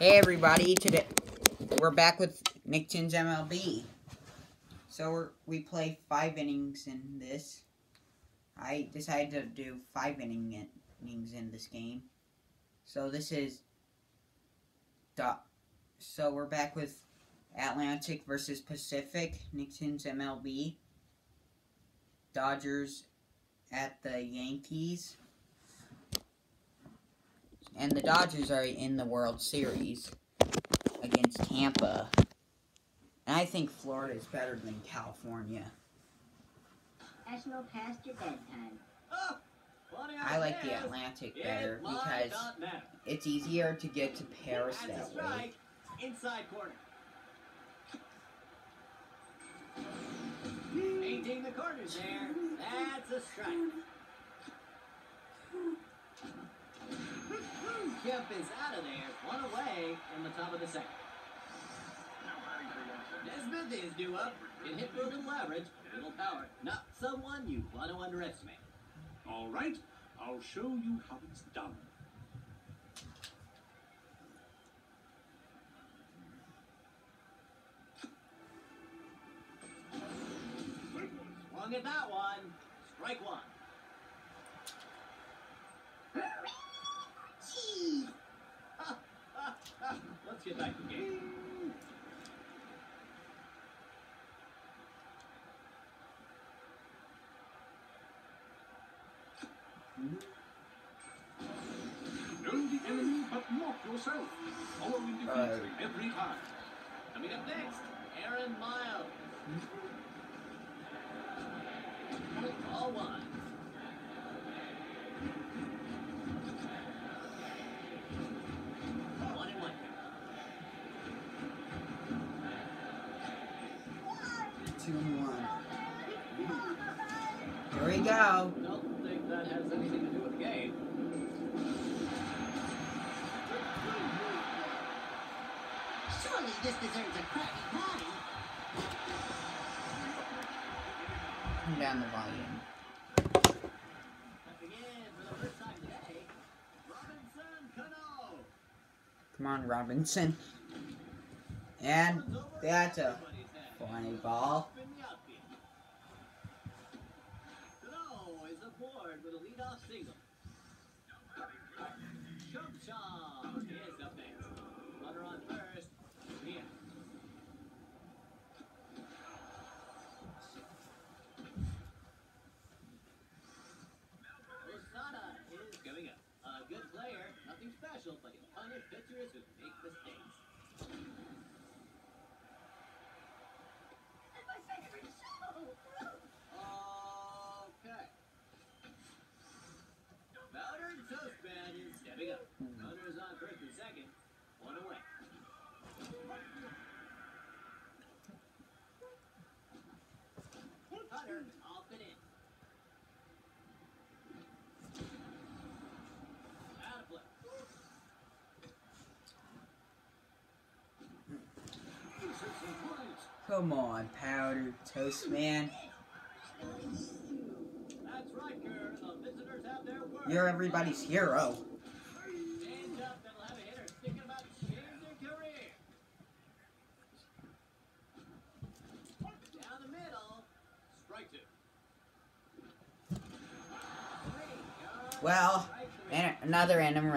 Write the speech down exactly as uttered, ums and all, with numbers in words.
Hey everybody, today we're back with Nick Chin's M L B. So we're, we play five innings in this. I decided to do five inning innings in this game. So this is so we're back with Atlantic versus Pacific, Nick Chin's M L B. Dodgers at the Yankees. And the Dodgers are in the World Series against Tampa. And I think Florida is better than California. National past your bedtime. Oh, I like the Atlantic better because it's easier to get to Paris that way. Inside corner. Maintain the corners there. That's a strike. Kemp is out of there. One away in the top of the second. Nesmith is due up. Can hit for a little average, a little power. Not someone you want to underestimate. All right, I'll show you how it's done. Swung at that one. Strike one. Let's get back to the game. Know the enemy, but not yourself. Follow in defeat Uh, every time. Coming up next, Aaron Miles. All one. One and one. Two and one. Here we go. Don't think that has anything to do with the game. Surely this deserves a Krabby Patty. Turn down the volume. Stepping in for the first time today, Robinson Cano. Come on, Robinson. And that's a fly ball. Cano is aboard with a leadoff single. Shumshaw is up next. Runner on first. Here. Osada is coming up. A good player, nothing special, but he'll punish pitchers who make mistakes. That's my favorite show. Okay. Bowder and Toastman is stepping up. Runners on first and second. One away. Cutter off and in. Out of play. Come on, Powder Toast Man. That's right, Kerr. The visitors have their word. You're everybody's hero. Change up that'll have a hitter thinking about changing their career. Down the middle. Strike two. Three, Well, strike three. and another inning.